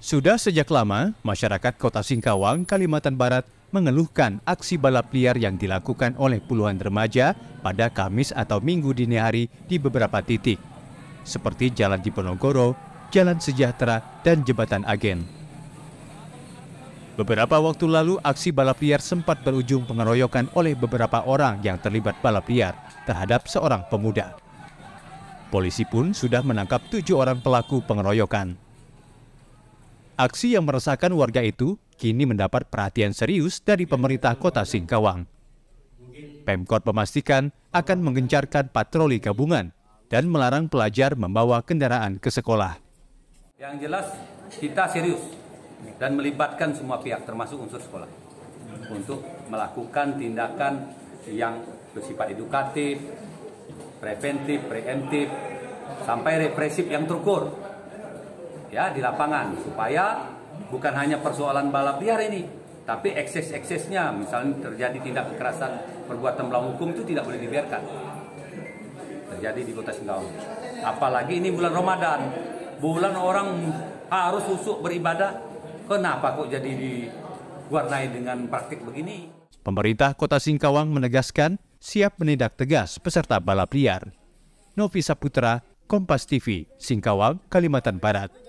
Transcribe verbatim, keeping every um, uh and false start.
Sudah sejak lama, masyarakat Kota Singkawang, Kalimantan Barat mengeluhkan aksi balap liar yang dilakukan oleh puluhan remaja pada Kamis atau Minggu dini hari di beberapa titik, seperti Jalan Diponegoro, Jalan Sejahtera, dan Jembatan Agen. Beberapa waktu lalu, aksi balap liar sempat berujung pengeroyokan oleh beberapa orang yang terlibat balap liar terhadap seorang pemuda. Polisi pun sudah menangkap tujuh orang pelaku pengeroyokan. Aksi yang meresahkan warga itu kini mendapat perhatian serius dari pemerintah Kota Singkawang. Pemkot memastikan akan menggencarkan patroli gabungan dan melarang pelajar membawa kendaraan ke sekolah. Yang jelas kita serius dan melibatkan semua pihak termasuk unsur sekolah untuk melakukan tindakan yang bersifat edukatif, preventif, preemptif, sampai represif yang terukur. Ya, di lapangan, supaya bukan hanya persoalan balap liar ini, tapi ekses-eksesnya, misalnya terjadi tindak kekerasan perbuatan melawan hukum itu tidak boleh dibiarkan terjadi di Kota Singkawang. Apalagi ini bulan Ramadan, bulan orang harus khusyuk beribadah, kenapa kok jadi diwarnai dengan praktik begini? Pemerintah Kota Singkawang menegaskan siap menindak tegas peserta balap liar. Novi Saputra, Kompas T V, Singkawang, Kalimantan Barat.